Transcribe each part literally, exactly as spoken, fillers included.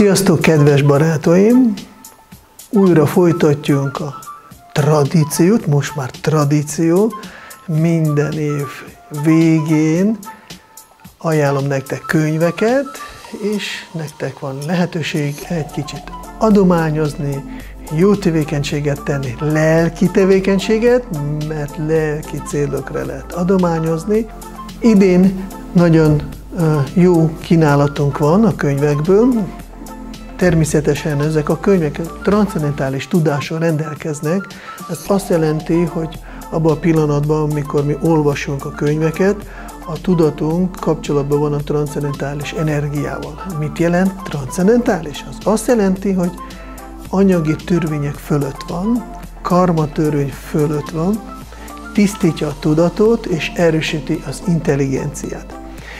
Sziasztok, kedves barátaim! Újra folytatjunk a tradíciót, most már tradíció. Minden év végén ajánlom nektek könyveket, és nektek van lehetőség egy kicsit adományozni, jó tevékenységet tenni, lelki tevékenységet, mert lelki célokra lehet adományozni. Idén nagyon jó kínálatunk van a könyvekből. Természetesen ezek a könyvek transzcendentális tudással rendelkeznek. Ez azt jelenti, hogy abban a pillanatban, amikor mi olvasunk a könyveket, a tudatunk kapcsolatban van a transzcendentális energiával. Mit jelent transzcendentális? Az azt jelenti, hogy anyagi törvények fölött van, karma törvény fölött van, tisztítja a tudatot és erősíti az intelligenciát.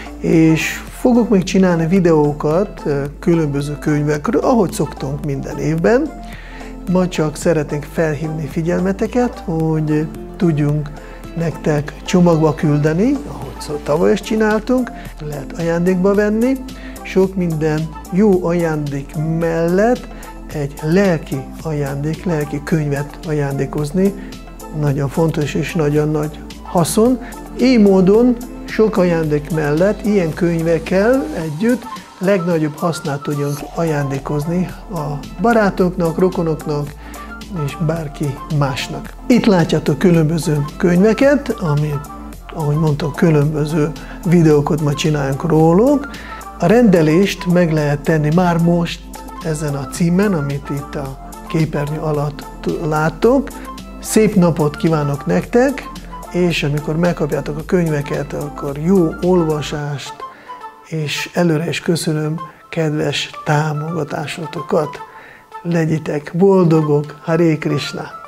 És fogok még csinálni videókat különböző könyvekről, ahogy szoktunk minden évben. Ma csak szeretnénk felhívni figyelmeteket, hogy tudjunk nektek csomagba küldeni, ahogy tavaly is csináltunk, lehet ajándékba venni. Sok minden jó ajándék mellett egy lelki ajándék, lelki könyvet ajándékozni nagyon fontos és nagyon nagy haszon. Így módon sok ajándék mellett ilyen könyvekkel együtt legnagyobb hasznát tudjunk ajándékozni a barátoknak, rokonoknak és bárki másnak. Itt látjátok különböző könyveket, amit, ahogy mondtam, különböző videókat ma csináljunk róluk. A rendelést meg lehet tenni már most ezen a címen, amit itt a képernyő alatt láttok. Szép napot kívánok nektek! És amikor megkapjátok a könyveket, akkor jó olvasást, és előre is köszönöm kedves támogatásotokat. Legyetek boldogok, Hare Krishna!